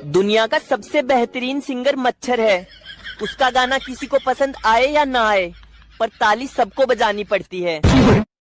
दुनिया का सबसे बेहतरीन सिंगर मच्छर है। उसका गाना किसी को पसंद आए या ना आए, पर ताली सबको बजानी पड़ती है।